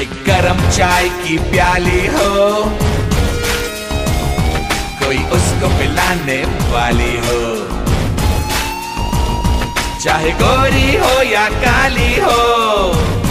एक गरम चाय की प्याली हो, कोई उसको पिलाने वाली हो, चाहे गोरी हो या काली हो।